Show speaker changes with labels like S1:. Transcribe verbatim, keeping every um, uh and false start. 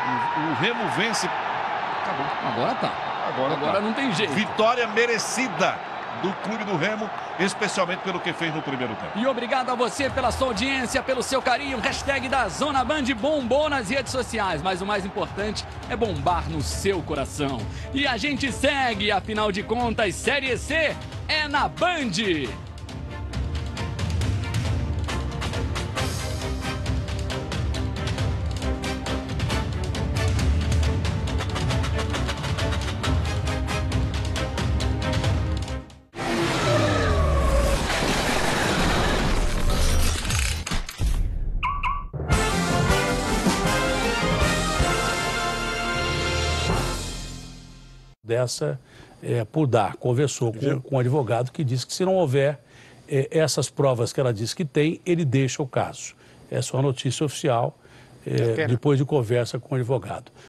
S1: O, o Remo vence. Acabou.
S2: Agora tá.
S1: Agora,
S2: Agora
S1: tá.
S2: não tem jeito.
S1: Vitória merecida do clube do Remo, especialmente pelo que fez no primeiro tempo.
S2: E obrigado a você pela sua audiência, pelo seu carinho. Hashtag da Zona Band bombou nas redes sociais. Mas o mais importante é bombar no seu coração. E a gente segue, afinal de contas, Série C é na Band.
S3: Dessa é, por dar, conversou com, com o advogado que disse que se não houver é, essas provas que ela diz que tem, ele deixa o caso. Essa é uma notícia oficial, é, depois de conversa com o advogado.